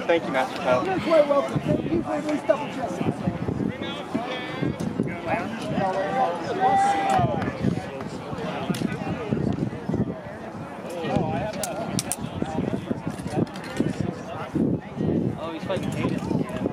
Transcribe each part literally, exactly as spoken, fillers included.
Thank you, Master Kyle. You're quite welcome. Thank you for at least double checking. Oh, he's fighting Hayden.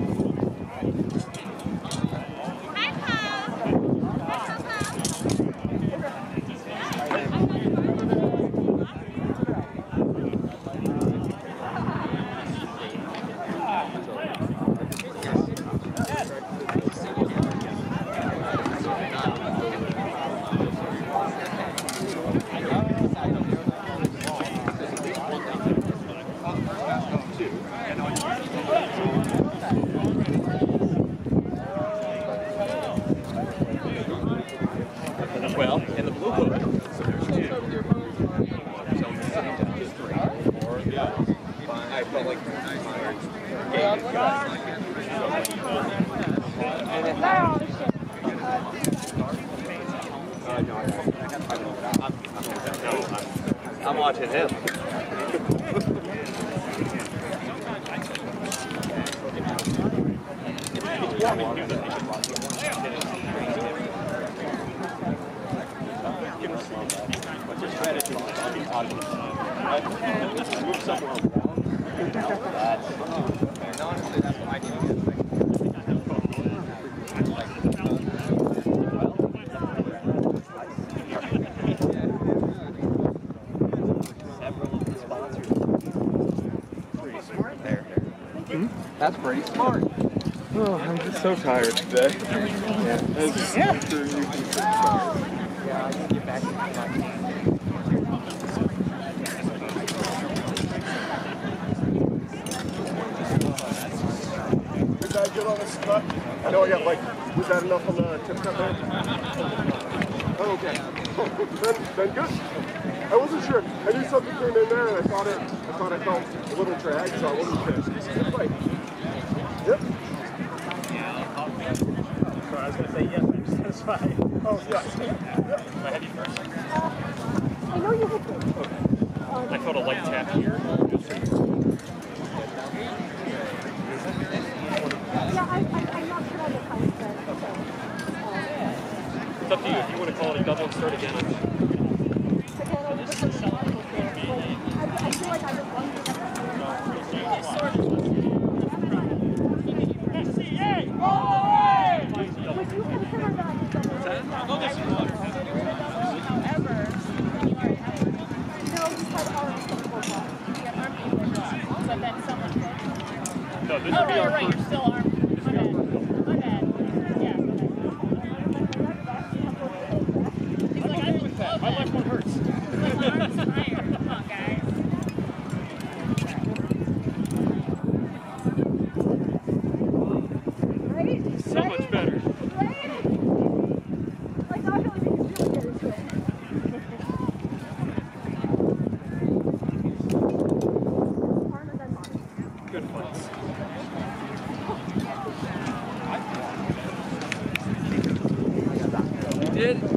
Well, in the blue book, so there's two. So we're sitting down to three, four, five. I felt like I'm watching him. What's your strategy? I'll be talking. Let's move somewhere around. That's. And honestly, that's what I need to get. Several of the sponsors. Pretty smart there. Mm-hmm. That's pretty smart. Oh, I'm just so tired today. Yeah. It's yeah. After you can sit tired. Yeah, I can get back to my team. Did that good on this cut? I know I got like, was that enough on the tip cut there? Oh, okay. then, then good. I wasn't sure. I knew something came in there and I thought it, I thought I felt a little drag, so I wasn't sure. Good fight. Yep. Sorry, I was going to say yes, I'm satisfied. Oh, yeah. Yep. I had you first. I know you hit me. I felt a light tap here. Yeah, I, I, I'm not sure on the time set. It's up to you. If you want to call it a double and start again, I'm I feel like I just won. Would you consider that Oh, this is water. However, when you are having no, just had our acceptable cost. your arm being so then someone could. No, this Oh, would be right, our right, you're still armed. My bad. My bad. Yeah, my bad. He's like, I didn't My left one hurts. My arm's tired. Come on, guys. Right? So much better. Right? Like, I feel like we can really get into it. Harder than mine. Good fights. You did?